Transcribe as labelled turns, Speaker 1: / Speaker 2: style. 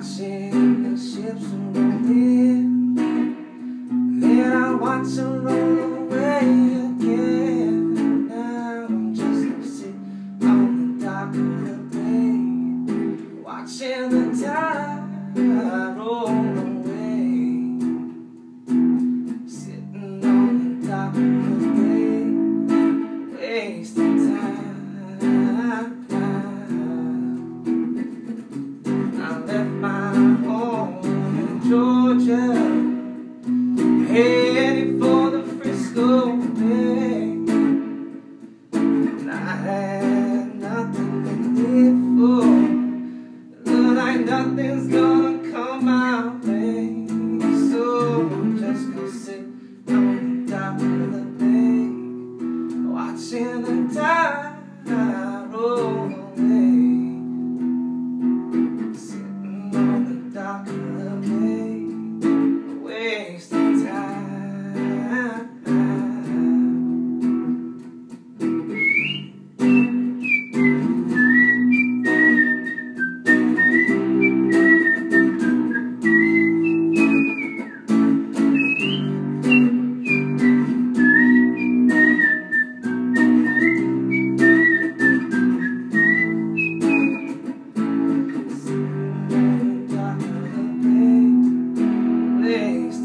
Speaker 1: watching the ships roll in, then I watch them roll away again. Now I'm just gonna sit on the dock of the bay, watching the tide roll away, sitting on the dock of the bay, wasting time. I left my home in Georgia, headed for the Frisco Bay, and I had nothing to live for. Look like nothing's gonna come my way, so I'm just gonna sit on the dock of the bay, watching the tide roll away, sitting on the dock of the bay, wasting time. Waste